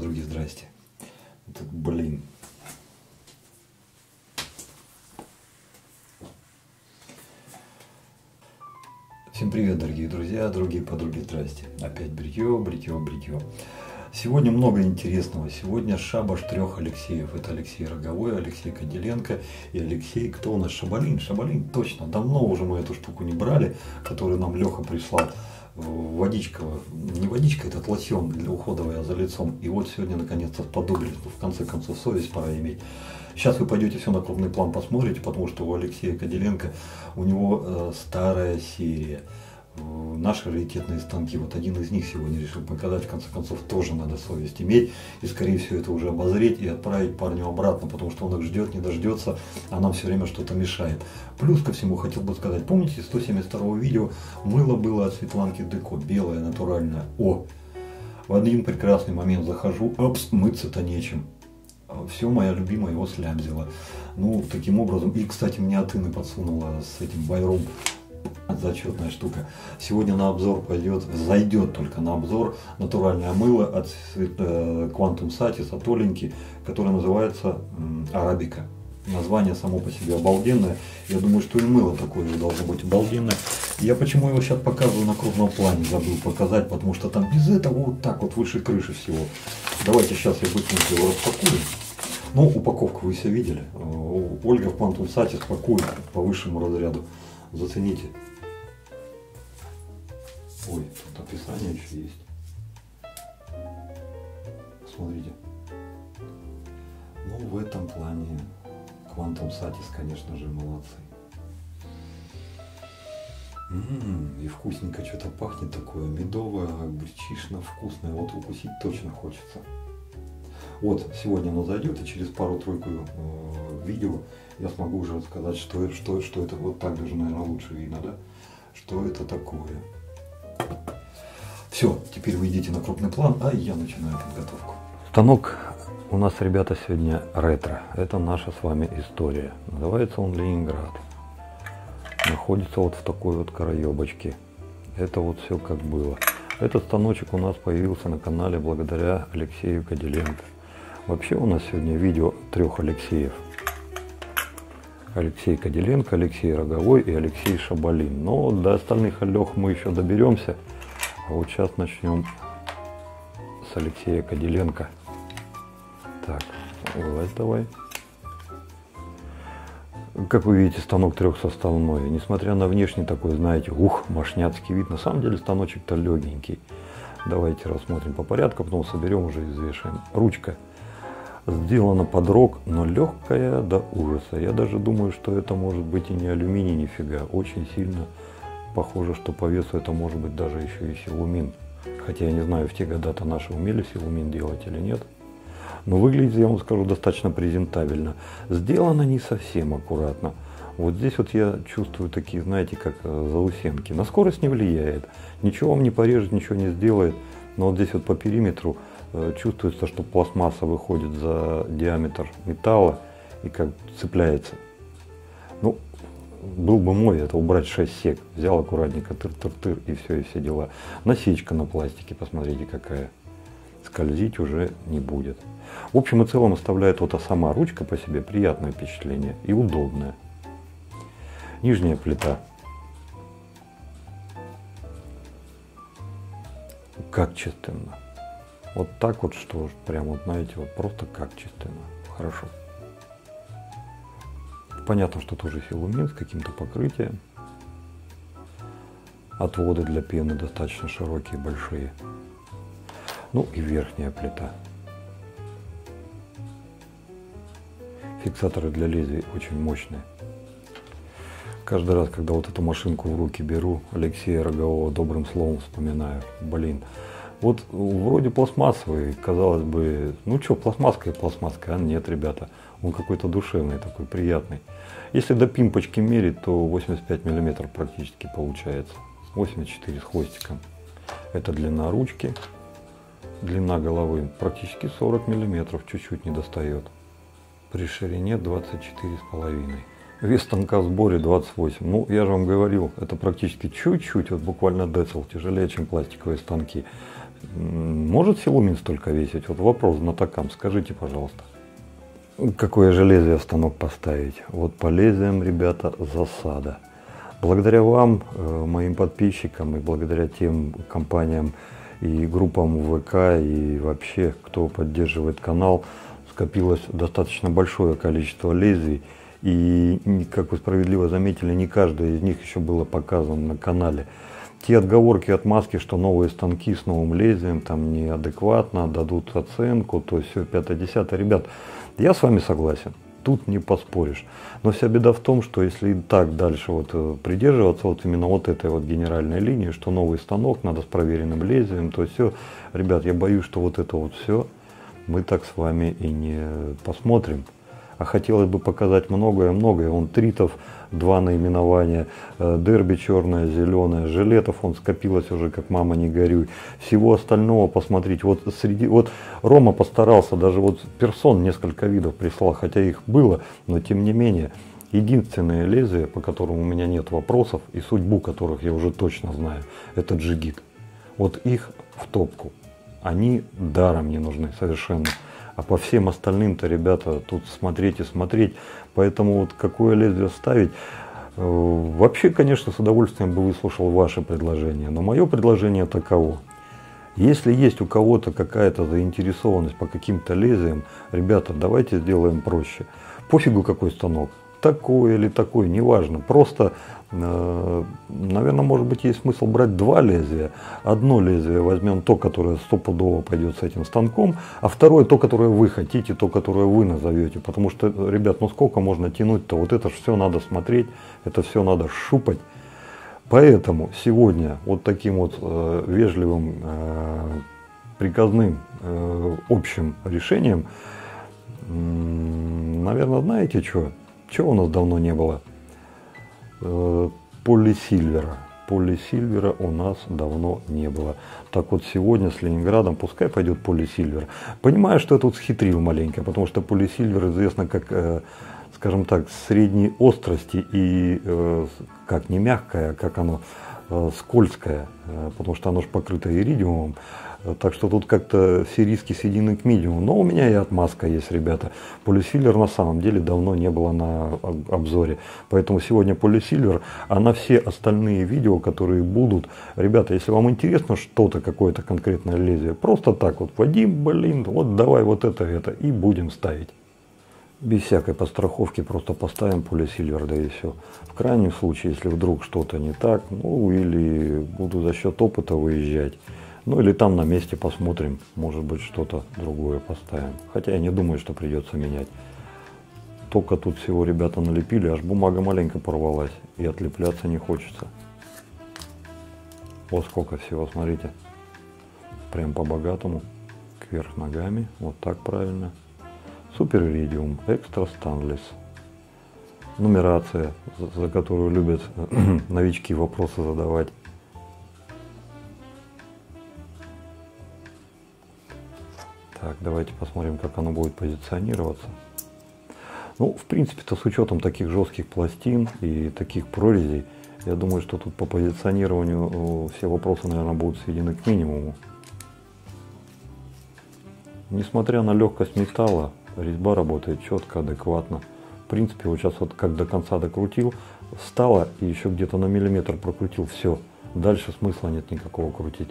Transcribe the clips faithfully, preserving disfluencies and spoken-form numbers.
подруги, здрасте. Тут, блин. Всем привет, дорогие друзья, дорогие подруги, здрасте. Опять бритье, бритье, бритье. Сегодня много интересного. Сегодня шабаш трех Алексеев. Это Алексей Роговой, Алексей Кадиленко и Алексей, кто у нас, Шабалин? Шабалин, точно. Давно уже мы эту штуку не брали, которую нам Леха прислал. Водичка, не водичка, этот лосьон для уходовая за лицом. И вот сегодня наконец-то сподобились. В конце концов, совесть пора иметь. Сейчас вы пойдете все на крупный план посмотрите, потому что у Алексея Кадиленко, у него э, старая серия. Наши раритетные станки, вот один из них сегодня решил показать, в конце концов тоже надо совесть иметь и скорее всего это уже обозреть и отправить парню обратно, потому что он их ждет, не дождется, а нам все время что-то мешает. Плюс ко всему хотел бы сказать, помните сто семьдесят второго видео, мыло было от Светланки Деко, белое, натуральное. О, в один прекрасный момент захожу, опс, мыться-то нечем. Все, моя любимая его слямзила. Ну, таким образом, и, кстати, мне от Инны подсунула с этим байром. Зачетная штука. Сегодня на обзор пойдет, зайдет только на обзор натуральное мыло от Quantum Satis, от Оленьки, которое называется Арабика. Название само по себе обалденное. Я думаю, что и мыло такое же должно быть обалденное. Я почему его сейчас показываю на крупном плане, забыл показать, потому что там без этого вот так вот выше крыши всего. Давайте сейчас я быстренько его распакую. Ну, упаковку вы все видели. Ольга в Quantum Satis пакует по высшему разряду. Зацените. Ой, тут описание еще есть. Смотрите. Ну, в этом плане Quantum Satis, конечно же, молодцы. М-м, и вкусненько что-то пахнет такое, медовое, гречишно вкусное. Вот укусить точно хочется. Вот, сегодня оно зайдет, и через пару-тройку э, видео я смогу уже рассказать, что, что, что это, вот так даже, наверное, лучше видно, да? Что это такое. Все, теперь вы идите на крупный план, а я начинаю подготовку. Станок у нас, ребята, сегодня ретро. Это наша с вами история. Называется он Ленинград. Находится вот в такой вот краебочке. Это вот все как было. Этот станочек у нас появился на канале благодаря Алексею Кадиленко. Вообще у нас сегодня видео трех Алексеев. Алексей Кадиленко, Алексей Роговой и Алексей Шабалин. Но до остальных Алёх мы еще доберемся. А вот сейчас начнем с Алексея Кадиленко. Так, вылазь давай. Как вы видите, станок трехсоставной. Несмотря на внешний такой, знаете, ух, мощняцкий вид, на самом деле станочек-то легенький. Давайте рассмотрим по порядку, потом соберем, уже извешаем. Ручка сделана под рог, но легкая до ужаса. Я даже думаю, что это может быть и не алюминий, нифига. Очень сильно похоже, что по весу это может быть даже еще и силумин. Хотя я не знаю, в те года-то наши умели силумин делать или нет. Но выглядит, я вам скажу, достаточно презентабельно. Сделано не совсем аккуратно. Вот здесь вот я чувствую такие, знаете, как заусенки. На скорость не влияет. Ничего вам не порежет, ничего не сделает. Но вот здесь вот по периметру чувствуется, что пластмасса выходит за диаметр металла и как цепляется. Ну, был бы мой, это убрать шесть сек. Взял аккуратненько, тыр-тыр-тыр, и все, и все дела. Насечка на пластике, посмотрите какая. Скользить уже не будет. В общем и целом оставляет вот сама ручка по себе приятное впечатление и удобное. Нижняя плита. Качественно. Вот так вот, что прям вот, знаете, вот просто качественно. Хорошо. Понятно, что тоже силумин с каким-то покрытием. Отводы для пены достаточно широкие, большие. Ну и верхняя плита. Фиксаторы для лезвий очень мощные. Каждый раз, когда вот эту машинку в руки беру, Алексея Рогового добрым словом вспоминаю. Блин, вот вроде пластмассовый, казалось бы, ну что, пластмасска и пластмасска, а нет, ребята, он какой-то душевный такой, приятный. Если до пимпочки мерить, то восемьдесят пять миллиметров практически получается, восемьдесят четыре с хвостиком. Это длина ручки, длина головы практически сорок миллиметров, чуть-чуть не достает. При ширине двадцать четыре с половиной. Вес станка в сборе двадцать восемь. Ну, я же вам говорил, это практически чуть-чуть, вот буквально децл, тяжелее, чем пластиковые станки. Может силумин столько весить? Вот вопрос знатокам, скажите, пожалуйста. Какое же лезвие в станок поставить? Вот по лезвиям, ребята, засада. Благодаря вам, моим подписчикам, и благодаря тем компаниям и группам ВК, и вообще, кто поддерживает канал, скопилось достаточно большое количество лезвий. И, как вы справедливо заметили, не каждое из них еще было показано на канале. Те отговорки, отмазки, что новые станки с новым лезвием там неадекватно дадут оценку, то есть все пятое-десятое. Ребят, я с вами согласен, тут не поспоришь. Но вся беда в том, что если и так дальше вот придерживаться вот именно вот этой вот генеральной линии, что новый станок надо с проверенным лезвием, то все, ребят, я боюсь, что вот это вот все мы так с вами и не посмотрим. А хотелось бы показать многое-многое. Вон тритов, два наименования, дерби черное, зеленое, жилетов, он скопилось уже, как мама не горюй. Всего остального посмотреть. Вот среди, вот Рома постарался, даже вот персон несколько видов прислал, хотя их было, но тем не менее. Единственное лезвие, по которому у меня нет вопросов, и судьбу которых я уже точно знаю, это джигит. Вот их в топку. Они даром не нужны совершенно. А по всем остальным-то, ребята, тут смотреть и смотреть. Поэтому вот какое лезвие ставить. Вообще, конечно, с удовольствием бы выслушал ваше предложение. Но мое предложение таково. Если есть у кого-то какая-то заинтересованность по каким-то лезвиям, ребята, давайте сделаем проще. Пофигу какой станок. Такой или такой, неважно. Просто, э, наверное, может быть, есть смысл брать два лезвия. Одно лезвие возьмем то, которое стопудово пойдет с этим станком, а второе то, которое вы хотите, то, которое вы назовете. Потому что, ребят, ну сколько можно тянуть-то? Вот это все надо смотреть, это все надо шупать. Поэтому сегодня вот таким вот э, вежливым, э, приказным, э, общим решением, э, наверное, знаете что? Чего у нас давно не было? Полисильвера. Полисильвера у нас давно не было. Так вот сегодня с Ленинградом пускай пойдет полисильвер. Понимаю, что я тут схитрил маленько, потому что полисильвер известно как, э, скажем так, средней острости и э, как не мягкое, как оно э, скользкое, э, потому что оно же покрыто иридиумом. Так что тут как-то все риски сведены к минимуму. Но у меня и отмазка есть, ребята. Полисильвер на самом деле давно не было на обзоре. Поэтому сегодня полисильвер, а на все остальные видео, которые будут, ребята, если вам интересно что-то, какое-то конкретное лезвие, просто так вот, Вадим, блин, вот давай вот это, это, и будем ставить. Без всякой подстраховки просто поставим полисильвер, да и все. В крайнем случае, если вдруг что-то не так, ну или буду за счет опыта выезжать, ну или там на месте посмотрим, может быть что-то другое поставим. Хотя я не думаю, что придется менять. Только тут всего ребята налепили, аж бумага маленько порвалась. И отлепляться не хочется. Вот сколько всего, смотрите. Прям по-богатому. Кверх ногами. Вот так правильно. Супер Иридиум. Экстра Станлес. Нумерация, за которую любят новички вопросы задавать. Так, давайте посмотрим, как оно будет позиционироваться. Ну, в принципе-то, с учетом таких жестких пластин и таких прорезей, я думаю, что тут по позиционированию все вопросы, наверное, будут сведены к минимуму. Несмотря на легкость металла, резьба работает четко, адекватно. В принципе, вот сейчас вот как до конца докрутил, встала и еще где-то на миллиметр прокрутил, все. Дальше смысла нет никакого крутить.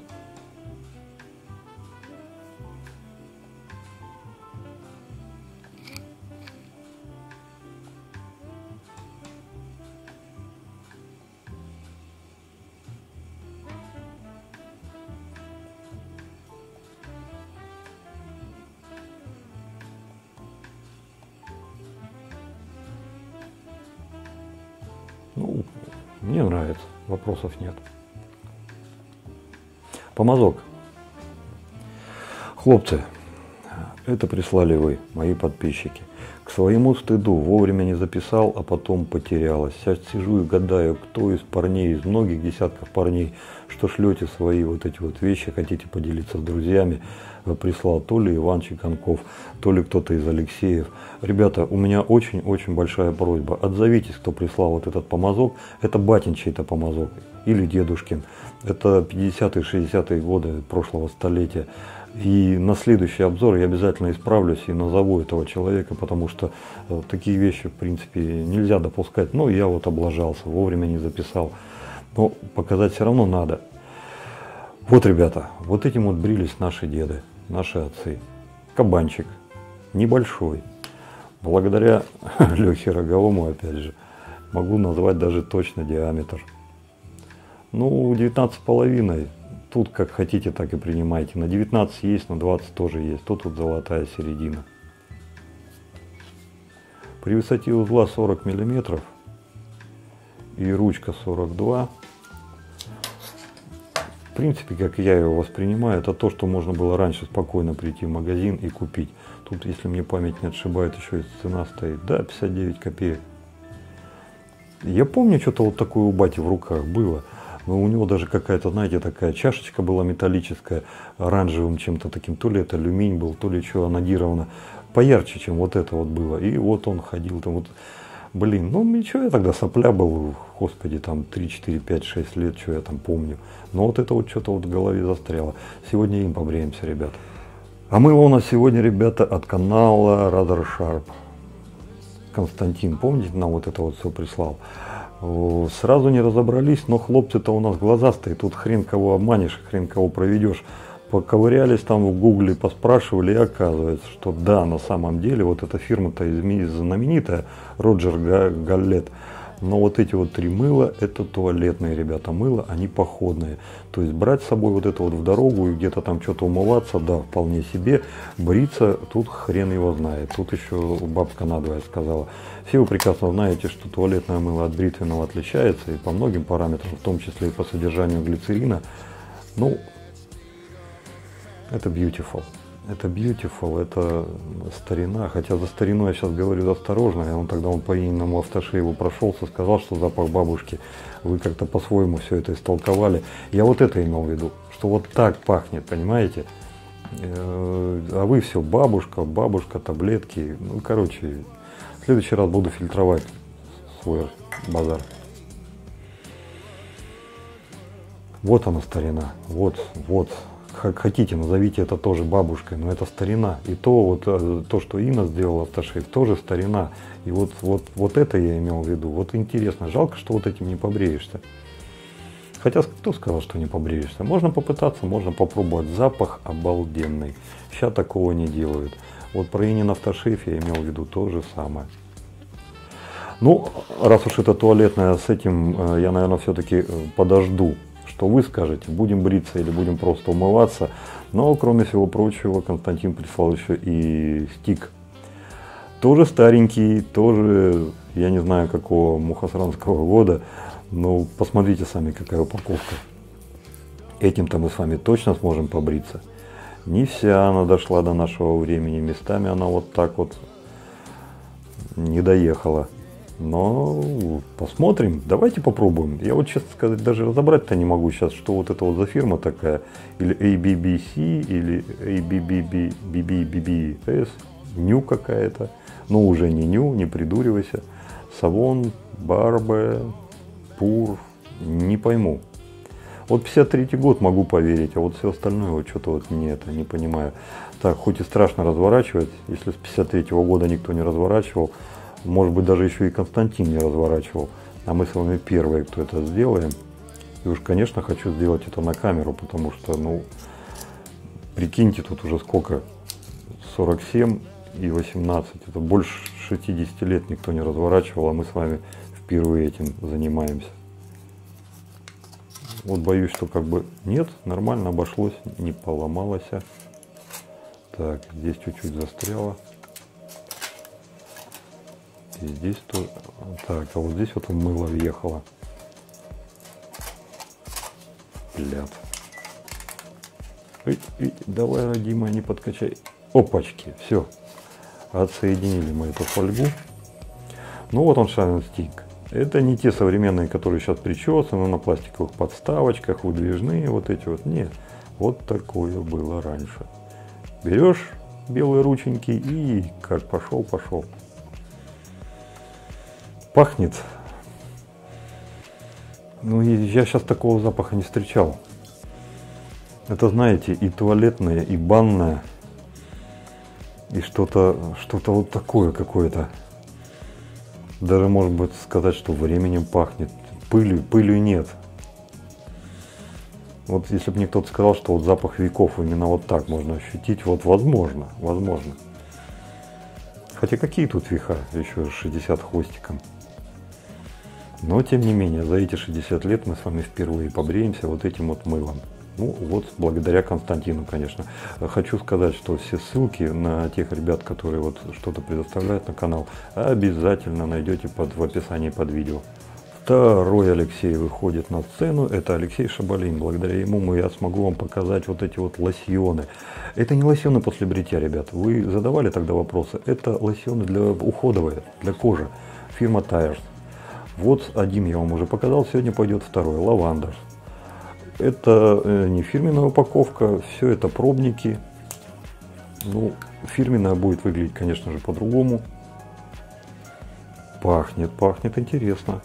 Ну, мне нравится, вопросов нет. Помазок. Хлопцы, это прислали вы, мои подписчики. К своему стыду вовремя не записал, а потом потерялась. Сейчас сижу и гадаю, кто из парней, из многих десятков парней, что шлете свои вот эти вот вещи, хотите поделиться с друзьями, прислал то ли Иван Чеканков, то ли кто-то из Алексеев. Ребята, у меня очень-очень большая просьба. Отзовитесь, кто прислал вот этот помазок. Это батин чей-то помазок или дедушкин. Это пятидесятые шестидесятые годы прошлого столетия. И на следующий обзор я обязательно исправлюсь и назову этого человека, потому что э, такие вещи, в принципе, нельзя допускать. Ну, я вот облажался, вовремя не записал. Но показать все равно надо. Вот, ребята, вот этим вот брились наши деды, наши отцы. Кабанчик, небольшой. Благодаря Лехе Роговому, опять же, могу назвать даже точно диаметр. Ну, девятнадцать с половиной. Тут как хотите, так и принимайте. На девятнадцать есть, на двадцать тоже есть. Тут вот золотая середина. При высоте узла сорок миллиметров и ручка сорок два. В принципе, как я его воспринимаю, это то, что можно было раньше спокойно прийти в магазин и купить. Тут, если мне память не отшибает, еще и цена стоит. Да, пятьдесят девять копеек. Я помню, что-то вот такое у бати в руках было. Но у него даже какая-то, знаете, такая чашечка была металлическая, оранжевым чем-то таким. То ли это алюминий был, то ли что, анодировано. Поярче, чем вот это вот было. И вот он ходил там вот. Блин, ну ничего, я тогда сопля был, господи, там три, четыре, пять, шесть лет, что я там помню. Но вот это вот что-то вот в голове застряло. Сегодня им побреемся, ребята. А мыло у нас сегодня, ребята, от канала Rather Sharp. Константин, помните, нам вот это вот все прислал? Сразу не разобрались, но хлопцы-то у нас глазастые, тут хрен кого обманешь, хрен кого проведешь. Поковырялись там в гугле, поспрашивали, и оказывается, что да, на самом деле, вот эта фирма-то знаменитая, Роджер Галлет, но вот эти вот три мыла, это туалетные, ребята, мыла, они походные. То есть брать с собой вот это вот в дорогу и где-то там что-то умываться, да, вполне себе. Бриться, тут хрен его знает. Тут еще бабка надвое сказала. Все вы прекрасно знаете, что туалетное мыло от бритвенного отличается и по многим параметрам, в том числе и по содержанию глицерина. Ну, это beautiful. Это beautiful, это старина. Хотя за старину я сейчас говорю осторожно. И он тогда он по иному автошееву прошелся, сказал, что запах бабушки. Вы как-то по-своему все это истолковали. Я вот это имел в виду, что вот так пахнет, понимаете? А вы все бабушка, бабушка, таблетки. Ну, короче, в следующий раз буду фильтровать свой базар. Вот она старина. Вот, вот. Как хотите, назовите это тоже бабушкой, но это старина. И то, вот, то что Инна сделала автошейв, тоже старина. И вот, вот, вот это я имел в виду. Вот интересно, жалко, что вот этим не побреешься. Хотя кто сказал, что не побреешься? Можно попытаться, можно попробовать. Запах обалденный. Сейчас такого не делают. Вот про Инин автошейв я имел в виду то же самое. Ну, раз уж это туалетное, с этим я, наверное, все-таки подожду. Что вы скажете, будем бриться или будем просто умываться. Но, кроме всего прочего, Константин прислал еще и стик. Тоже старенький, тоже, я не знаю, какого мухосранского года. Но посмотрите сами, какая упаковка. Этим-то мы с вами точно сможем побриться. Не вся она дошла до нашего времени. Местами она вот так вот не доехала. Но посмотрим, давайте попробуем. Я вот, честно сказать, даже разобрать-то не могу сейчас, что вот это вот за фирма такая. Или эй би би си, или эй би би би би би эс, Ню какая-то. Ну, уже не Ню, не придуривайся. Савон, Барбе, Пур, не пойму. Вот пятьдесят третий год могу поверить, а вот все остальное вот что-то вот не это, не понимаю. Так, хоть и страшно разворачивать, если с пятьдесят третьего года никто не разворачивал, может быть, даже еще и Константин не разворачивал. А мы с вами первые, кто это сделаем. И уж, конечно, хочу сделать это на камеру, потому что, ну, прикиньте, тут уже сколько? сорок семь и восемнадцать. Это больше шестидесяти лет никто не разворачивал, а мы с вами впервые этим занимаемся. Вот боюсь, что как бы нет, нормально обошлось, не поломалось. Так, здесь чуть-чуть застряло. И здесь тоже. Так, а вот здесь вот мыло въехало. Блядь. Эй, эй, давай, родимая, не подкачай. Опачки, все. Отсоединили мы эту фольгу. Ну вот он, шавин стик. Это не те современные, которые сейчас причесаны на пластиковых подставочках, выдвижные вот эти вот. Нет, вот такое было раньше. Берешь белые рученьки и как пошел, пошел. Пахнет. Ну и я сейчас такого запаха не встречал. Это, знаете, и туалетное, и банное, и что-то, что-то вот такое какое-то. Даже, может быть, сказать, что временем пахнет. Пылью, пылью нет. Вот если бы мне кто-то сказал, что вот запах веков именно вот так можно ощутить, вот возможно, возможно. Хотя какие тут века, еще шестьдесят хвостиком. Но, тем не менее, за эти шестьдесят лет мы с вами впервые побреемся вот этим вот мылом. Ну, вот благодаря Константину, конечно. Хочу сказать, что все ссылки на тех ребят, которые вот что-то предоставляют на канал, обязательно найдете под, в описании под видео. Второй Алексей выходит на сцену, это Алексей Шабалин. Благодаря ему мы, я смогу вам показать вот эти вот лосьоны. Это не лосьоны после бритья, ребят. Вы задавали тогда вопросы. Это лосьоны для уходовые, для кожи. Фирма Tires. Вот один я вам уже показал, сегодня пойдет второй, Лавандер. Это не фирменная упаковка, все это пробники. Ну, фирменная будет выглядеть, конечно же, по-другому. Пахнет, пахнет интересно.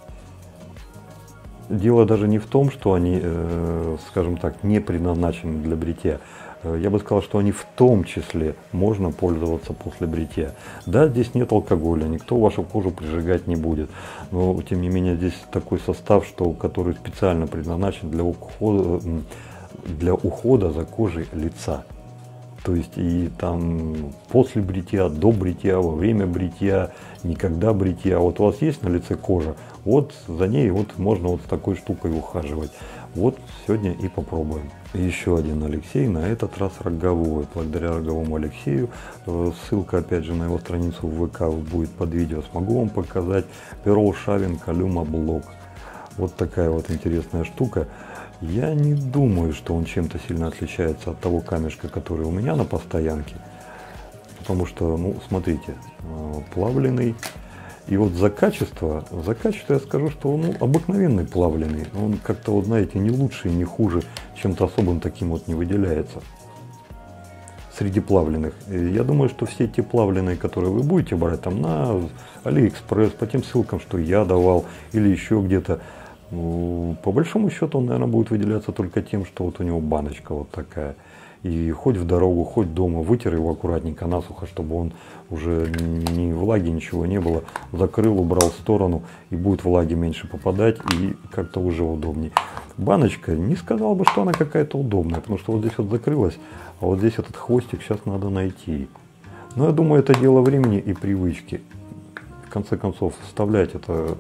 Дело даже не в том, что они, э, скажем так, не предназначены для бритья. Я бы сказал, что они в том числе можно пользоваться после бритья. Да, здесь нет алкоголя, никто вашу кожу прижигать не будет. Но, тем не менее, здесь такой состав, что, который специально предназначен для ухода, для ухода за кожей лица. То есть и там после бритья, до бритья, во время бритья, никогда бритья. Вот у вас есть на лице кожа, вот за ней вот можно вот с такой штукой ухаживать. Вот сегодня и попробуем. Еще один Алексей, на этот раз роговой. Благодаря роговому Алексею, ссылка опять же на его страницу в ВК будет под видео, смогу вам показать Pearl Shaving Caluma Block. Вот такая вот интересная штука. Я не думаю, что он чем-то сильно отличается от того камешка, который у меня на постоянке. Потому что, ну, смотрите, плавленый. И вот за качество, за качество я скажу, что он, ну, обыкновенный плавленый. Он как-то, вот знаете, не лучше и не хуже, чем-то особым таким вот не выделяется среди плавленых. И я думаю, что все те плавленые, которые вы будете брать там на Алиэкспресс, по тем ссылкам, что я давал, или еще где-то, по большому счету он, наверное, будет выделяться только тем, что вот у него баночка вот такая. И хоть в дорогу, хоть дома, вытер его аккуратненько насухо, чтобы он уже ни влаги, ничего не было. Закрыл, убрал в сторону, и будет влаги меньше попадать, и как-то уже удобнее. Баночка, не сказал бы, что она какая-то удобная, потому что вот здесь вот закрылась, а вот здесь этот хвостик сейчас надо найти. Но я думаю, это дело времени и привычки. В конце концов, вставлять это...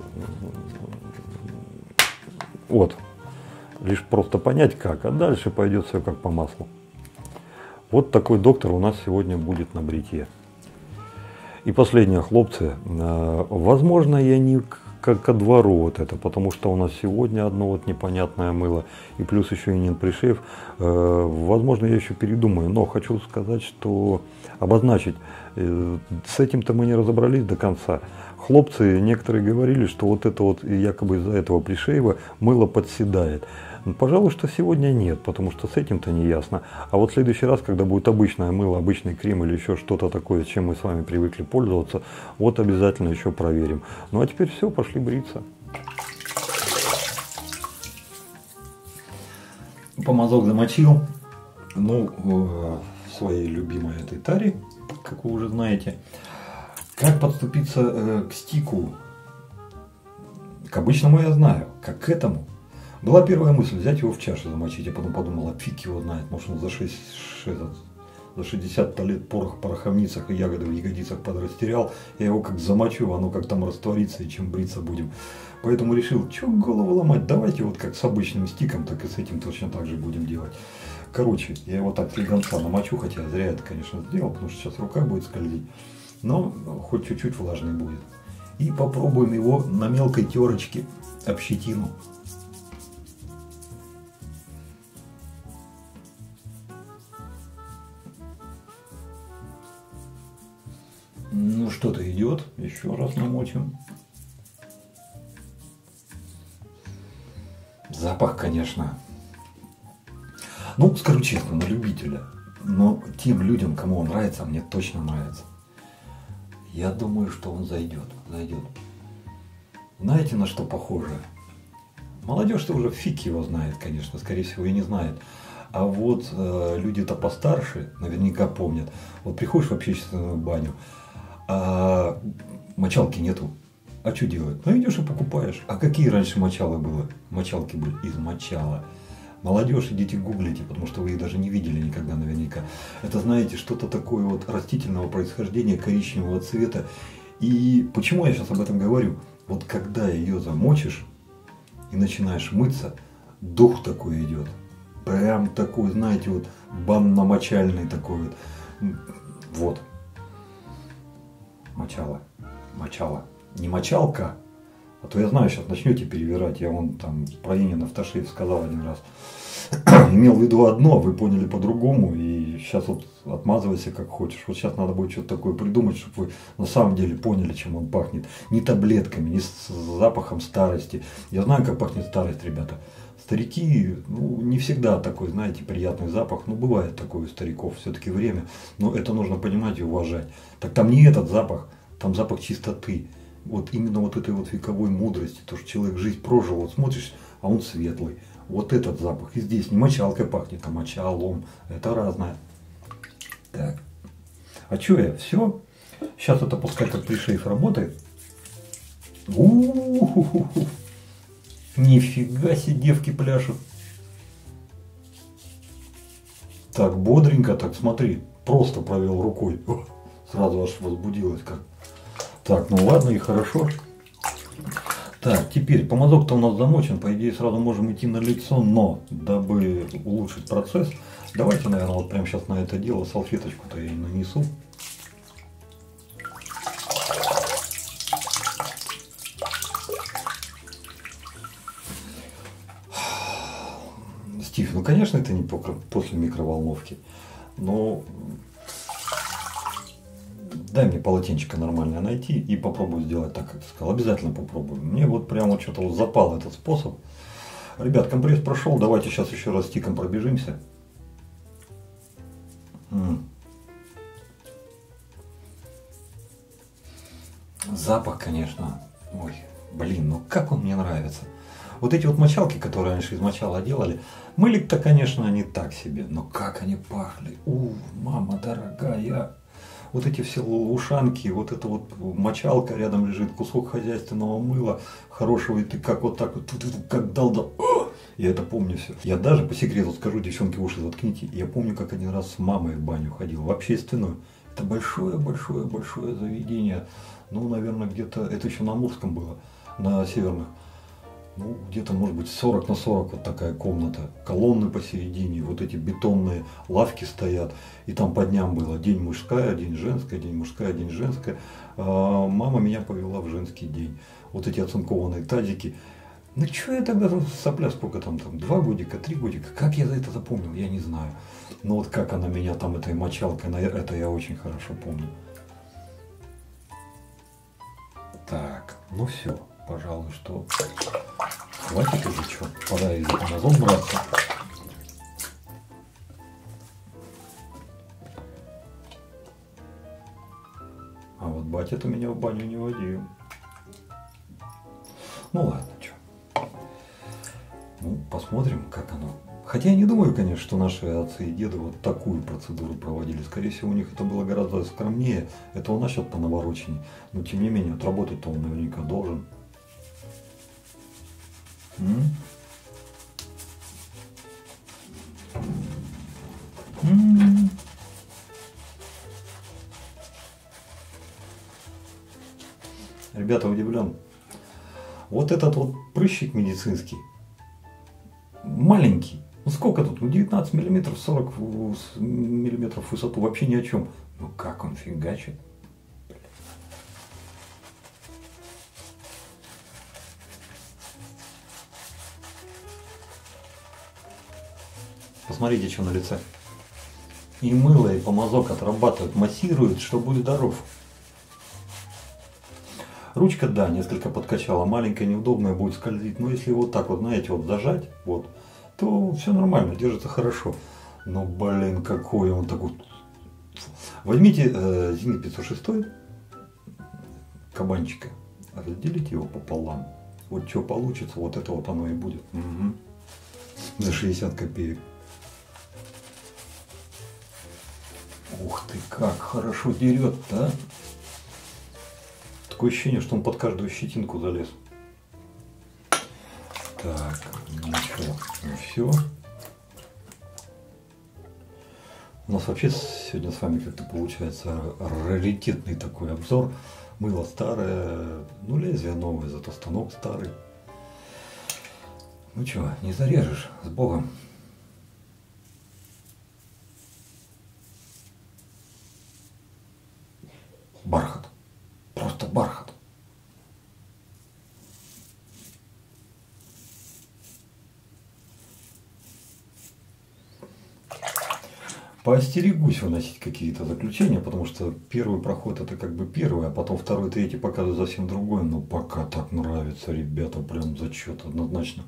Вот. Лишь просто понять как, а дальше пойдет все как по маслу. Вот такой доктор у нас сегодня будет на бритье. И последнее, хлопцы. Возможно, я не как ко двору вот это, потому что у нас сегодня одно вот непонятное мыло, и плюс еще и не пришив. Возможно, я еще передумаю, но хочу сказать, что обозначить, с этим-то мы не разобрались до конца. Хлопцы некоторые говорили, что вот это вот якобы из-за этого пришейва мыло подседает. Пожалуй, что сегодня нет, потому что с этим-то не ясно. А вот в следующий раз, когда будет обычное мыло, обычный крем или еще что-то такое, чем мы с вами привыкли пользоваться, вот обязательно еще проверим. Ну а теперь все, пошли бриться. Помазок замочил. Ну, в своей любимой этой таре, как вы уже знаете. Как подступиться к стику? К обычному я знаю, как к этому. Была первая мысль взять его в чашу замочить, я потом подумал, а фиг его знает, может он за, шесть, за шестьдесят лет порох в пороховницах и ягоды в ягодицах подрастерял, я его как замочу, оно как там растворится, и чем бриться будем. Поэтому решил, что голову ломать, давайте вот как с обычным стиком, так и с этим точно так же будем делать. Короче, я его так слегонца намочу, хотя зря это, конечно, сделал, потому что сейчас рука будет скользить, но хоть чуть-чуть влажный будет. И попробуем его на мелкой терочке об щетину. что-то идет. Еще раз намочим. Запах, конечно. Ну, скажу честно, на любителя. Но тем людям, кому он нравится, мне точно нравится. Я думаю, что он зайдет. Зайдет. Знаете, на что похоже? Молодежь-то уже фиг его знает, конечно, скорее всего, и не знает. А вот э, люди-то постарше наверняка помнят. Вот приходишь в общественную баню, а мочалки нету. А что делать? Ну идешь и покупаешь. А какие раньше мочалы были? Мочалки были из мочала. Молодежь, идите гуглите, потому что вы их даже не видели никогда наверняка. Это, знаете, что-то такое вот растительного происхождения, коричневого цвета. И почему я сейчас об этом говорю? Вот когда ее замочишь и начинаешь мыться, дух такой идет. Прям такой, знаете, вот банно-мочальный такой вот. Вот. Мочало. Мочало. Не мочалка. А то я знаю, сейчас начнете перевирать. Я вон там про Енина Автошейф сказал один раз. Имел в виду одно, а вы поняли по-другому. И сейчас вот отмазывайся как хочешь. Вот сейчас надо будет что-то такое придумать, чтобы вы на самом деле поняли, чем он пахнет. Не таблетками, не с запахом старости. Я знаю, как пахнет старость, ребята. Старики, ну, не всегда такой, знаете, приятный запах. Ну, бывает такое у стариков. Все-таки время. Но это нужно понимать и уважать. Так там не этот запах, там запах чистоты. Вот именно вот этой вот вековой мудрости, то, что человек жизнь прожил, вот смотришь, а он светлый. Вот этот запах. И здесь не мочалкой пахнет, а мочалом. Это разное. Так. А что я? Все. Сейчас это пускай как пришейф работает. У-у-у-у-у. Нифига себе, девки пляшут. Так бодренько, так смотри. Просто провел рукой. О, сразу аж возбудилась как. Так, ну ладно и хорошо. Так, теперь помазок-то у нас замочен, по идее сразу можем идти на лицо, но дабы улучшить процесс, давайте, наверное, вот прямо сейчас на это дело салфеточку-то я и нанесу. Стив, ну конечно это не после микроволновки, но дай мне полотенчика нормальное найти и попробую сделать так, как ты сказал. Обязательно попробую. Мне вот прямо что-то вот запал этот способ. Ребят, компресс прошел. Давайте сейчас еще раз стиком пробежимся. М-м. Запах, конечно. Ой, блин, ну как он мне нравится. Вот эти вот мочалки, которые раньше из мочала делали, мыли-то, конечно, они так себе. Но как они пахли. У, мама дорогая. Вот эти все ушанки, вот эта вот мочалка рядом лежит, кусок хозяйственного мыла хорошего, и ты как вот так вот, как дал, да, я это помню все. Я даже по секрету скажу, девчонки, уши заткните, я помню, как один раз с мамой в баню ходил, в общественную. Это большое-большое-большое заведение, ну, наверное, где-то, это еще на Амурском было, на Северных. Ну, где-то, может быть, сорок на сорок вот такая комната, колонны посередине, вот эти бетонные лавки стоят, и там по дням было день мужская, день женская, день мужская, день женская. А мама меня повела в женский день. Вот эти оцинкованные тазики. Ну, что я тогда, сопля, сколько там, там, два годика, три годика, как я за это запомнил, я не знаю. Но вот как она меня там этой мочалкой, это я очень хорошо помню. Так, ну все, пожалуй, что... Хватит уже, что, пора и за помазок браться. А вот батя-то меня в баню не водил. Ну ладно, что. Ну, посмотрим, как оно. Хотя я не думаю, конечно, что наши отцы и деды вот такую процедуру проводили. Скорее всего, у них это было гораздо скромнее. Это у нас сейчас по-навороченней. Но тем не менее, отработать-то он наверняка должен. М? М-м-м. Ребята, удивлен. Вот этот вот прыщик медицинский, маленький. Ну сколько тут? Ну девятнадцать миллиметров, сорок миллиметров в высоту, вообще ни о чем. Ну как он фигачит. Посмотрите, что на лице. И мыло, и помазок отрабатывают, массируют, что будет здоров. Ручка, да, несколько подкачала, маленькая, неудобная, будет скользить. Но если вот так вот, знаете, вот зажать, вот, то все нормально, держится хорошо. Но, блин, какой он такой. Возьмите э, Зенит пятьсот шесть кабанчика, разделите его пополам. Вот что получится, вот это вот оно и будет. Угу. За шестьдесят копеек. Ух ты, как хорошо дерет-то, а? Такое ощущение, что он под каждую щетинку залез. Так, ну что, ну все. У нас вообще сегодня с вами как-то получается раритетный такой обзор. Мыло старое, ну лезвие новое, зато станок старый. Ну что, не зарежешь, с Богом. Бархат. Просто бархат. Поостерегусь выносить какие-то заключения, потому что первый проход это как бы первый, а потом второй, третий показывают совсем другое. Но пока так нравится, ребята, прям зачет однозначно.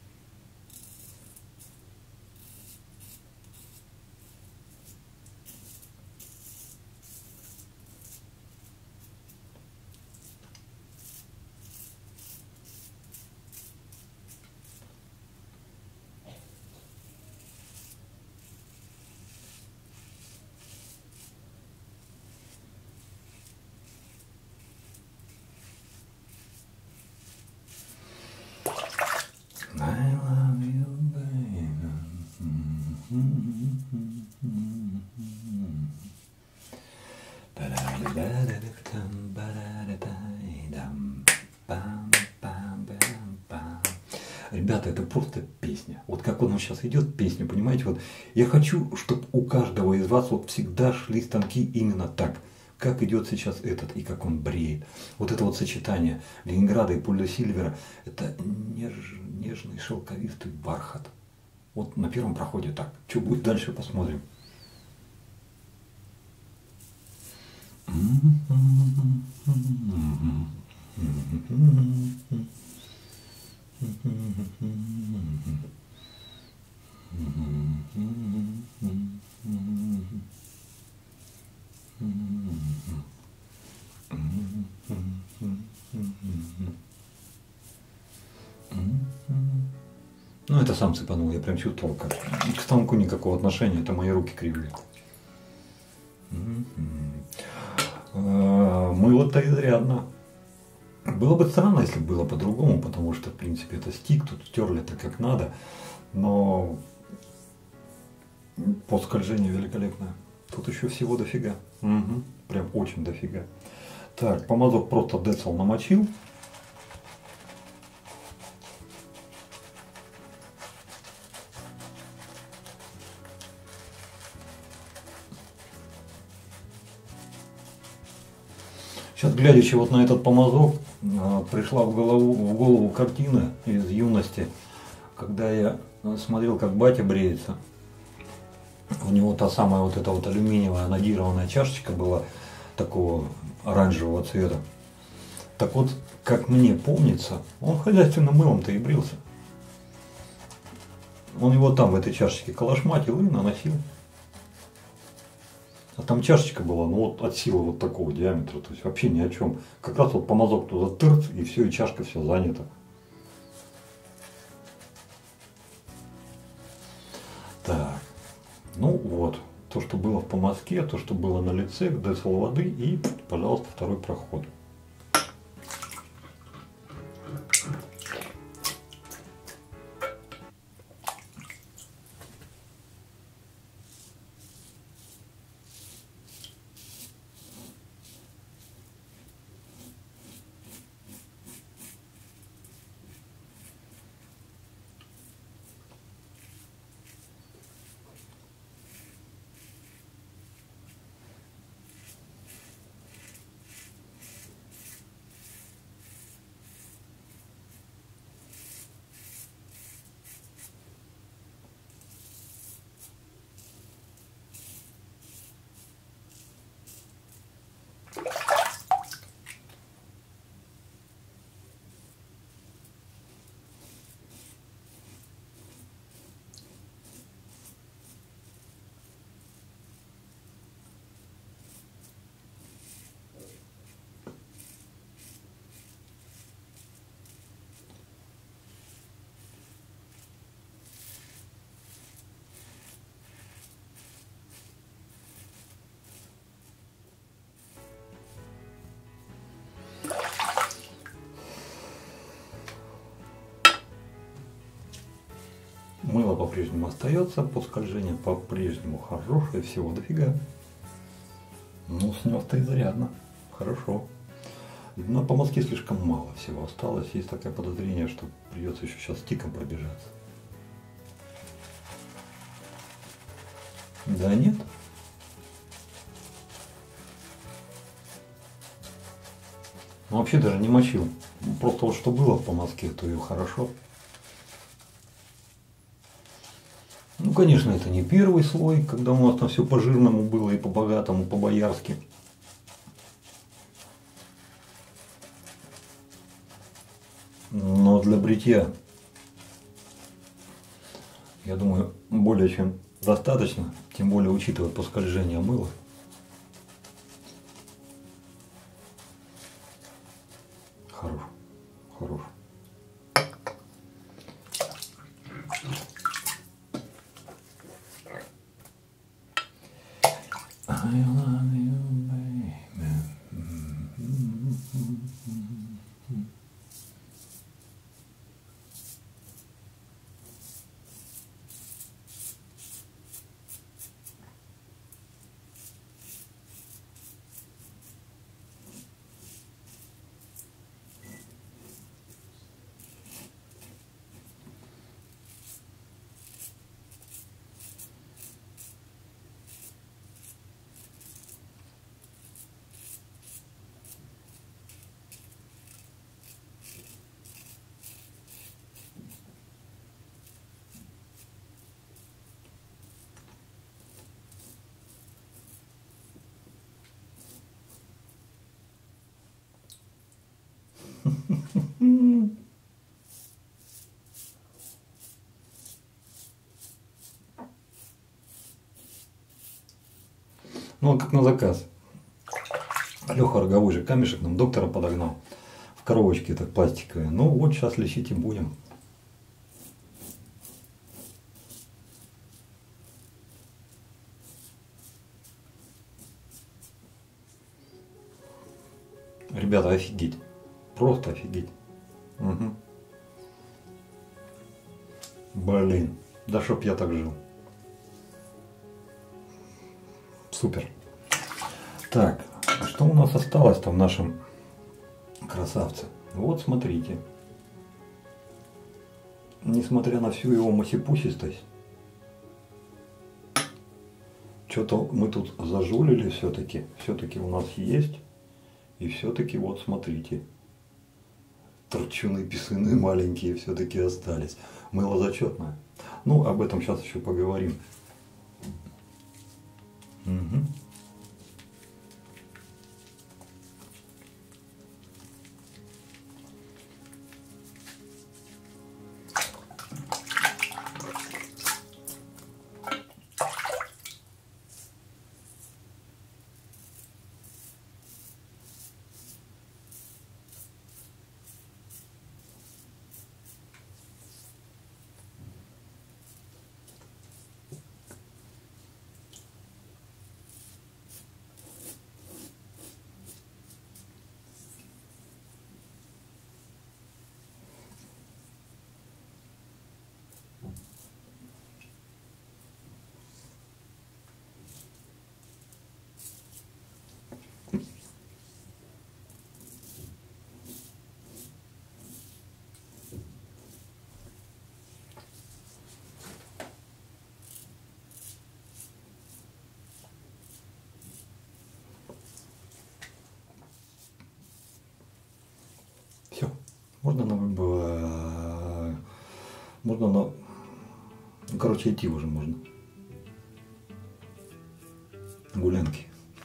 I love you, baby. Ребята, это просто песня. Вот как он сейчас идет, песня, понимаете? Вот я хочу, чтобы у каждого из вас вот всегда шли станки именно так, как идет сейчас этот и как он бреет. Вот это вот сочетание Ленинграда и Поля Сильвера, это неж, нежный шелковистый бархат. Вот на первом проходе так. Что будет дальше, посмотрим. Ну, это сам цепанул, я прям чувствовал, как к станку никакого отношения, это мои руки кривые. Мыло-то изрядно. Было бы странно, если было по-другому, потому что, в принципе, это стик, тут стерли это как надо, но по скольжению великолепное. Тут еще всего дофига. Угу. Прям очень дофига. Так, помазок просто децл намочил. Сейчас, глядячи вот на этот помазок, пришла в голову, в голову картина из юности, когда я смотрел, как батя бреется. У него та самая вот эта вот алюминиевая анодированная чашечка была такого оранжевого цвета. Так вот, как мне помнится, он хозяйственным мылом-то и брился. Он его там в этой чашечке калашматил и наносил. А там чашечка была, ну вот от силы вот такого диаметра, то есть вообще ни о чем. Как раз вот помазок туда тырц, и все, и чашка все занята. Так, ну вот, то, что было в помазке, то, что было на лице, децл воды и, пожалуйста, второй проход. по-прежнему остается, по скольжению по-прежнему хорошее, всего дофига. Ну, снес-то изрядно. Хорошо. Но по Москве слишком мало всего осталось. Есть такое подозрение, что придется еще сейчас стиком пробежаться. Да нет. Ну, вообще даже не мочил. Просто вот что было по Москве, то ее хорошо. Ну, конечно, это не первый слой, когда у нас там все по-жирному было и по-богатому, по-боярски. Но для бритья, я думаю, более чем достаточно, тем более учитывая поскольжение мыла. Хорош, хорош. I love you, baby. Ну, как на заказ. Леха Роговой же камешек нам доктора подогнал. В коробочке так пластиковые. Ну вот сейчас лечить и будем. Ребята, офигеть. Просто офигеть. Угу. Блин. Да чтоб я так жил. Супер. Так, а что у нас осталось-то в нашем красавце? Вот смотрите. Несмотря на всю его масипусистость, что-то мы тут зажулили все-таки. Все-таки у нас есть. И все-таки вот смотрите. Торчуны, писыны маленькие все-таки остались. Мыло зачетное. Ну, об этом сейчас еще поговорим. Угу. Все. Можно на выбор. Можно на. Ну, короче, идти уже можно. Гулянки.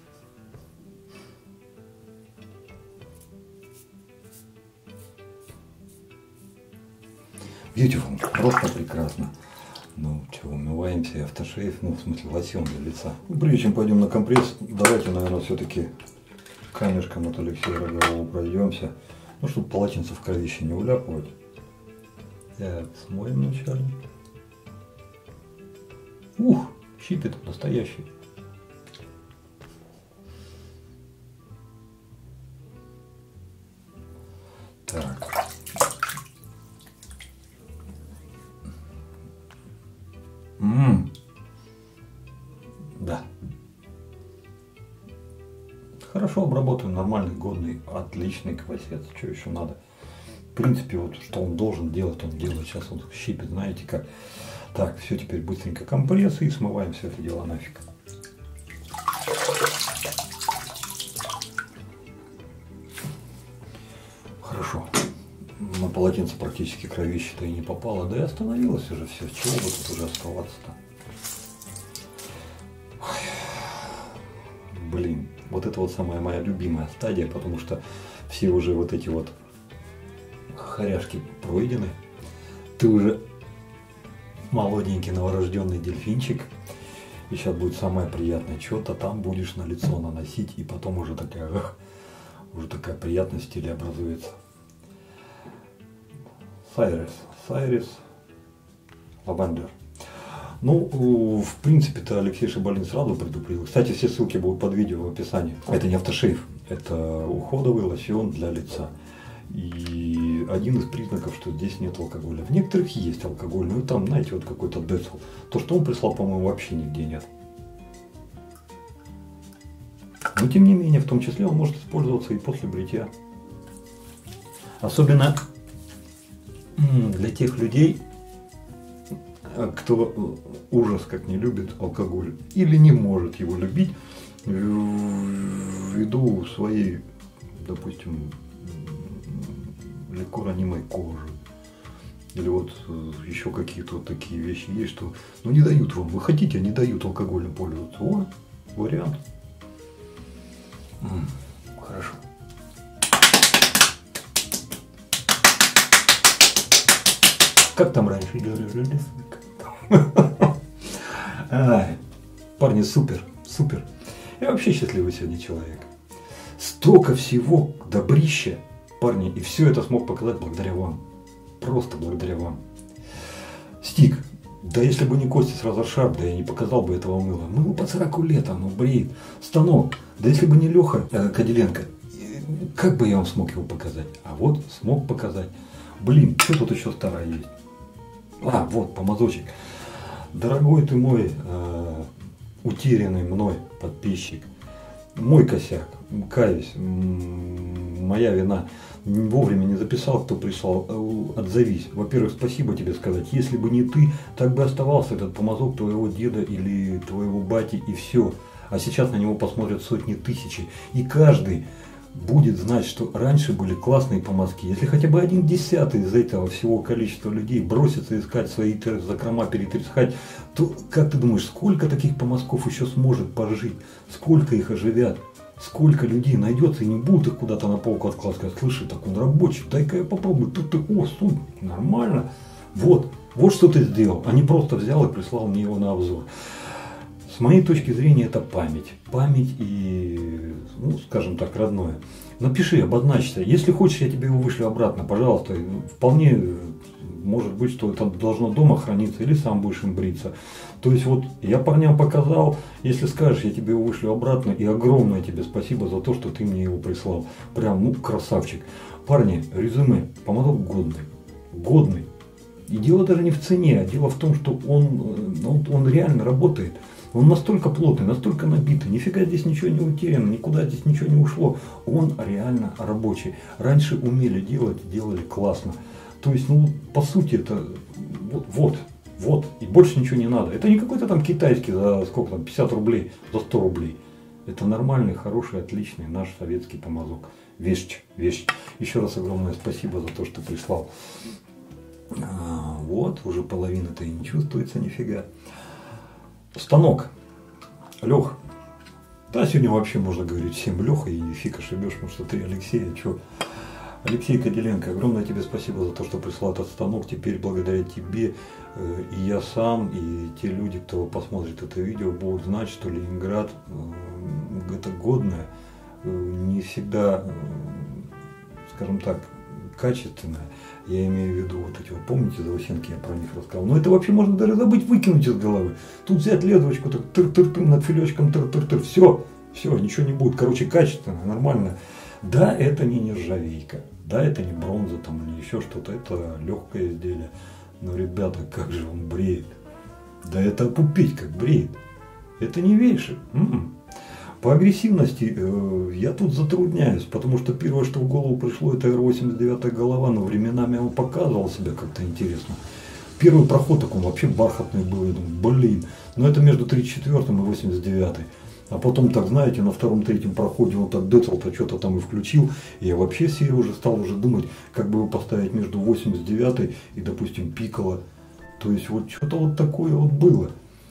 Beautiful. Просто прекрасно. Ну, что, умываемся и автошейв, ну, в смысле, лосьон для лица. Ну, прежде чем пойдем на компресс, давайте, наверное, все-таки камешком от Алексея Рогового пройдемся. Ну, чтобы полотенце в кровище не уляпывать. Так, смоем вначале. Ух, щипет настоящий. Так. хорошо обработанный, нормальный, годный, отличный квасец. Что еще надо? В принципе, вот что он должен делать, он делает. Сейчас он щипит, знаете как. Так, все, теперь быстренько компрессы и смываем все это дело нафиг. Хорошо. На полотенце практически кровище-то и не попало. Да и остановилось уже все. С чего бы тут уже оставаться-то? Блин, вот это вот самая моя любимая стадия, потому что все уже вот эти вот хоряшки пройдены. Ты уже молоденький новорожденный дельфинчик. И сейчас будет самое приятное. Что-то там будешь на лицо наносить, и потом уже такая, эх, уже такая приятность в стиле образуется. Сайрис, Сайрис, Лавендер. Ну, в принципе-то Алексей Шабалин сразу предупредил. Кстати, все ссылки будут под видео в описании. Это не автошейв, это уходовый лосьон для лица. И один из признаков, что здесь нет алкоголя. В некоторых есть алкоголь, ну там, знаете, вот какой-то децл. То, что он прислал, по-моему, вообще нигде нет. Но тем не менее, в том числе он может использоваться и после бритья. Особенно для тех людей, кто ужас как не любит алкоголь или не может его любить ввиду своей, допустим, легко ранимой кожи. Или вот еще какие-то вот такие вещи есть, что ну не дают вам, вы хотите, а не дают алкоголем пользоваться. О, вариант. М-м, хорошо. Как там раньше говорили? Ай, парни, супер, супер. Я вообще счастливый сегодня человек. Столько всего добрища, парни, и все это смог показать благодаря вам. Просто благодаря вам. Стик. Да если бы не Костя с Разоршарп, да я не показал бы этого мыла. Мыло по сороку лет, оно бреет. Станок. Да если бы не Леха э, Кадиленко, как бы я вам смог его показать? А вот смог показать. Блин, что тут еще старое есть? А, вот, помазочек. Дорогой ты мой, э, утерянный мной подписчик. Мой косяк, каюсь, моя вина. Вовремя не записал, кто прислал, отзовись. Во-первых, спасибо тебе сказать. Если бы не ты, так бы оставался этот помазок твоего деда или твоего бати, и все. А сейчас на него посмотрят сотни тысяч. И каждый будет знать, что раньше были классные помазки. Если хотя бы один десятый из этого всего количества людей бросится искать свои закрома, перетрясать, то как ты думаешь, сколько таких помазков еще сможет пожить? Сколько их оживят? Сколько людей найдется и не будут их куда-то на полку откладывать, сказать, слыши, так он рабочий, дай-ка я попробую, тут ты, о, суть, нормально. Вот, вот что ты сделал, а не просто взял и прислал мне его на обзор. С моей точки зрения, это память. Память и, ну, скажем так, родное. Напиши, обозначься. Если хочешь, я тебе его вышлю обратно, пожалуйста. Вполне может быть, что это должно дома храниться, или сам будешь им бриться. То есть вот я парням показал, если скажешь, я тебе его вышлю обратно. И огромное тебе спасибо за то, что ты мне его прислал. Прям, ну, красавчик. Парни, резюме. Помазок годный. Годный. И дело даже не в цене, а дело в том, что он, он, он реально работает. Он настолько плотный, настолько набитый, нифига здесь ничего не утеряно, никуда здесь ничего не ушло. Он реально рабочий. Раньше умели делать, делали классно. То есть, ну, по сути, это вот, вот, вот, и больше ничего не надо. Это не какой-то там китайский за сколько там, пятьдесят рублей, за сто рублей. Это нормальный, хороший, отличный наш советский помазок. Вещь, вещь. Еще раз огромное спасибо за то, что прислал. А, вот, уже половина-то и не чувствуется нифига. Станок. Лех. Да, сегодня вообще можно говорить всем Леха, и фиг ошибешь, потому что ты Алексей, а что? Алексей Кадиленко, огромное тебе спасибо за то, что прислал этот станок. Теперь благодаря тебе э, и я сам, и те люди, кто посмотрит это видео, будут знать, что Ленинград э, это годное, э, не всегда, э, скажем так, качественное. Я имею в виду вот эти вот, помните, заусенки, я про них рассказал. Но это вообще можно даже забыть, выкинуть из головы. Тут взять лезвочку, так тыр-тыр-тыр, над филечком тыр-тыр-тыр, все, все, ничего не будет. Короче, качественно, нормально. Да, это не нержавейка, да, это не бронза там или еще что-то, это легкое изделие. Но, ребята, как же он бреет. Да это опупить, как бреет. Это не вейший. М-м. По агрессивности э, я тут затрудняюсь, потому что первое, что в голову пришло, это эр восемьдесят девятая голова, но временами он показывал себя как-то интересно. Первый проход такой вообще бархатный был, я думаю, блин, но это между тридцать четвёртым и восемьдесят девятым. А потом, так знаете, на втором-третьем проходе он так децл-то что-то там и включил, и я вообще себе уже стал уже думать, как бы его поставить между восемьдесят девятой и, допустим, Пикколо. То есть вот что-то вот такое вот было.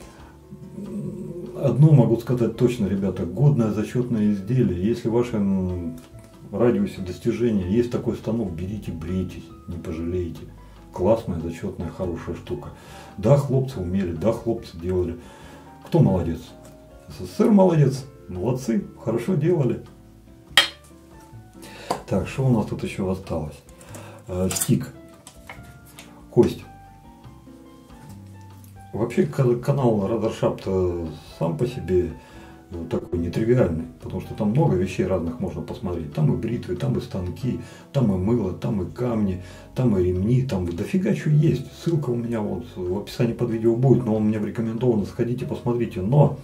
Одно могу сказать точно, ребята, годное зачетное изделие. Если в вашем радиусе достижения есть такой станок, берите, брейтесь, не пожалеете. Классная, зачетная, хорошая штука. Да, хлопцы умели, да, хлопцы делали. Кто молодец? СССР молодец, молодцы, хорошо делали. Так, что у нас тут еще осталось? Э, стик, кость. Вообще канал Разоршап-то сам по себе такой нетривиальный, потому что там много вещей разных можно посмотреть. Там и бритвы, там и станки, там и мыло, там и камни, там и ремни, там дофига что есть. Ссылка у меня вот в описании под видео будет, но он мне рекомендован, сходите, посмотрите. Но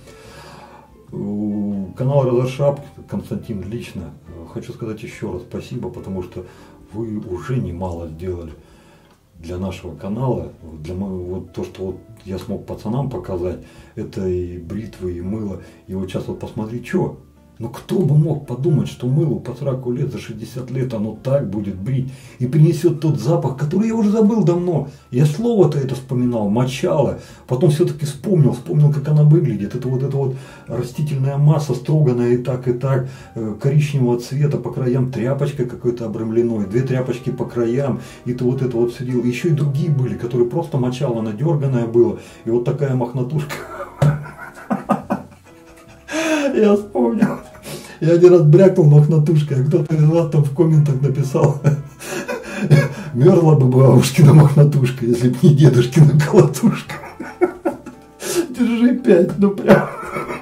канал Разоршап, Константин лично, хочу сказать еще раз спасибо, потому что вы уже немало сделали для нашего канала. Для вот то, что вот я смог пацанам показать, это и бритвы, и мыло. И вот сейчас вот посмотри, что. Ну кто бы мог подумать, что мылу по сороку лет, за шестьдесят лет оно так будет брить и принесет тот запах, который я уже забыл давно. Я слово-то это вспоминал, мочало, потом все-таки вспомнил, вспомнил, как она выглядит. Это вот эта вот растительная масса, строганная и так, и так, коричневого цвета, по краям тряпочкой какой-то обрамленной, две тряпочки по краям, и ты вот это вот все делал. Еще и другие были, которые просто мочало надерганное было, и вот такая мохнатушка. Я вспомнил. Я один раз брякнул мохнатушкой, а кто-то из вас там в комментах написал: мерзла бы бабушкина мохнатушка, если бы не дедушкина колотушка. Держи пять, ну прям.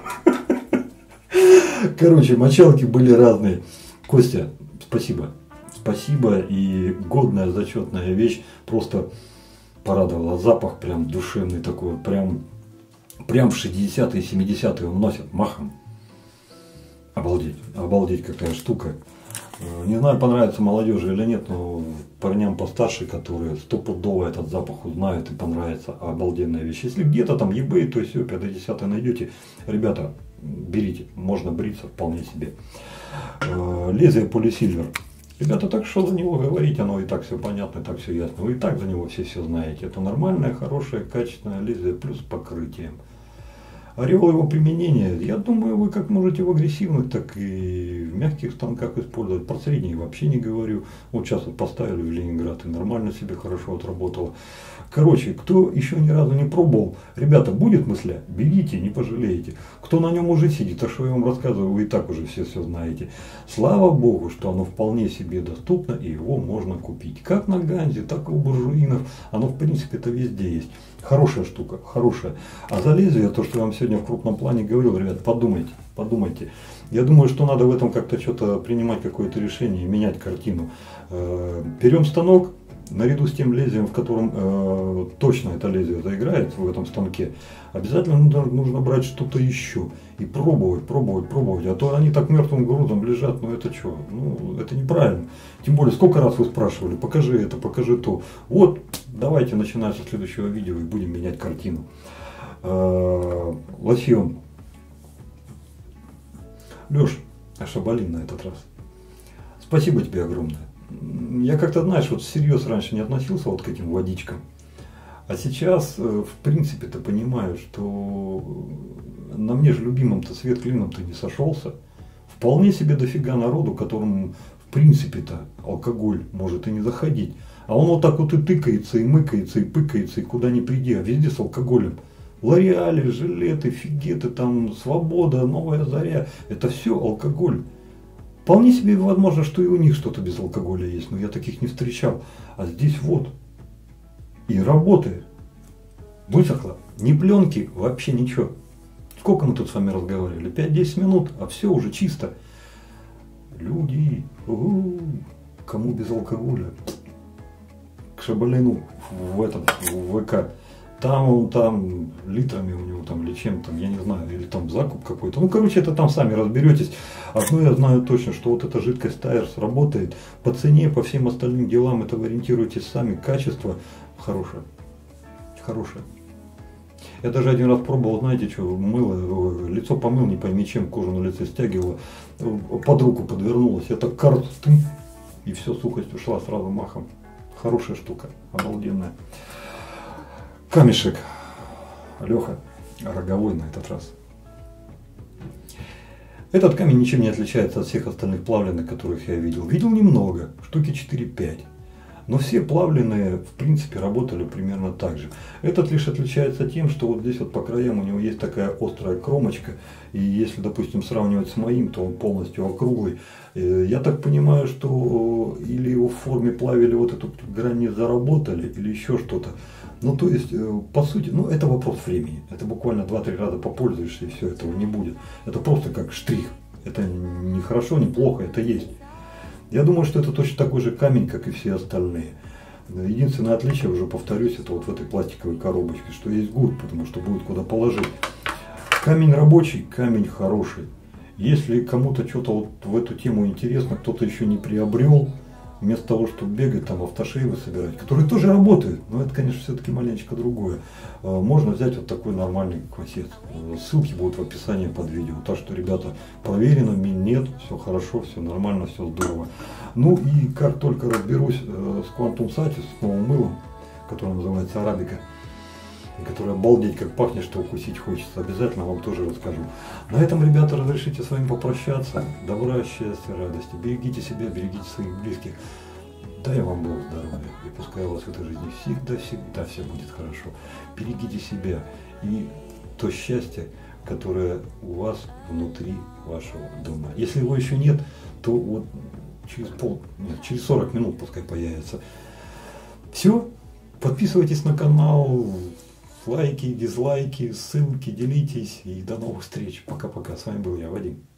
Короче, мочалки были разные. Костя, спасибо. Спасибо, и годная зачетная вещь, просто порадовала. Запах прям душевный такой, прям, прям в шестидесятые, семидесятые он носит махом. Обалдеть, обалдеть какая штука. Не знаю, понравится молодежи или нет, но парням постарше, которые стопудово этот запах узнают и понравится, обалденная вещь. Если где-то там eBay, то все, пятьдесят найдете, ребята, берите, можно бриться вполне себе. Лезвие полисильвер. Ребята, так что за него говорить, оно и так все понятно, и так все ясно. Вы и так за него все все знаете. Это нормальное, хорошее, качественное лезвие плюс покрытием. Ореол его применения, я думаю, вы как можете в агрессивных, так и в мягких станках использовать. Про средние вообще не говорю. Вот сейчас вот поставили в Ленинград и нормально себе хорошо отработало. Короче, кто еще ни разу не пробовал, ребята, будет мысля, берите, не пожалеете. Кто на нем уже сидит, а что я вам рассказываю, вы и так уже все все знаете. Слава богу, что оно вполне себе доступно и его можно купить. Как на Ганзе, так и у буржуинов. Оно в принципе это везде есть. Хорошая штука, хорошая. А за лезвие, то, что я вам сегодня в крупном плане говорил, ребят, подумайте, подумайте. Я думаю, что надо в этом как-то что-то принимать, какое-то решение, менять картину. Берем станок, наряду с тем лезвием, в котором э, точно это лезвие заиграет в этом станке, обязательно нужно, нужно брать что-то еще и пробовать, пробовать, пробовать. А то они так мертвым грузом лежат, ну это что, ну это неправильно. Тем более, сколько раз вы спрашивали, покажи это, покажи то. Вот, давайте начинать со следующего видео и будем менять картину. Э, лосьон. Леш, Шабалин на этот раз. Спасибо тебе огромное. Я как-то, знаешь, вот всерьез раньше не относился вот к этим водичкам. А сейчас, в принципе-то, понимаю, что на мне же любимом-то свет клином-то не сошелся. Вполне себе дофига народу, которому, в принципе-то, алкоголь может и не заходить. А он вот так вот и тыкается, и мыкается, и пыкается, и куда ни приди, а везде с алкоголем. Лореали, жилеты, фигеты, там, свобода, новая заря. Это все алкоголь. Вполне себе возможно, что и у них что-то без алкоголя есть, но я таких не встречал. А здесь вот. И работает. Высохло. Ни пленки, вообще ничего. Сколько мы тут с вами разговаривали? пять-десять минут, а все уже чисто. Люди, у-у-у, кому без алкоголя? К Шабалину в этом, в ВК. Там он там литрами у него там или чем там, я не знаю, или там закуп какой-то. Ну, короче, это там сами разберетесь. Одно я знаю точно, что вот эта жидкость Тайерс работает по цене, по всем остальным делам, это вы ориентируетесь сами, качество хорошее, хорошее. Я даже один раз пробовал, знаете, что, мыло, лицо помыл, не пойми чем, кожу на лице стягивало, под руку подвернулось, я так карту тым, и все, сухость ушла сразу махом. Хорошая штука, обалденная. Камешек, Леха, роговой на этот раз. Этот камень ничем не отличается от всех остальных плавленных, которых я видел. Видел немного, штуки четыре-пять. Но все плавленные, в принципе, работали примерно так же. Этот лишь отличается тем, что вот здесь вот по краям у него есть такая острая кромочка. И если, допустим, сравнивать с моим, то он полностью округлый. Я так понимаю, что или его в форме плавили, вот эту грань не заработали, или еще что-то. Ну, то есть, по сути, ну, это вопрос времени. Это буквально два-три раза попользуешься, и все, этого не будет. Это просто как штрих. Это не хорошо, не плохо, это есть. Я думаю, что это точно такой же камень, как и все остальные. Единственное отличие, уже повторюсь, это вот в этой пластиковой коробочке, что есть гуд, потому что будет куда положить. Камень рабочий, камень хороший. Если кому-то что-то вот в эту тему интересно, кто-то еще не приобрел, вместо того, чтобы бегать там автошейвы собирать, которые тоже работают, но это, конечно, все-таки маленечко другое, можно взять вот такой нормальный квасец. Ссылки будут в описании под видео. Так что, ребята, проверено, мин нет, все хорошо, все нормально, все здорово. Ну и как только разберусь с Quantum Satis, с новым мылом, которое называется Арабика, который обалдеть как пахнет, что укусить хочется, обязательно вам тоже расскажу. На этом, ребята, разрешите с вами попрощаться. Добра, счастья, радости. Берегите себя, берегите своих близких. Дай вам Бог здоровья. И пускай у вас в этой жизни всегда-всегда все будет хорошо. Берегите себя и то счастье, которое у вас внутри вашего дома. Если его еще нет, то вот через пол, нет, через сорок минут пускай появится. Все. Подписывайтесь на канал. Лайки, дизлайки, ссылки, делитесь и до новых встреч. Пока-пока. С вами был я, Вадим.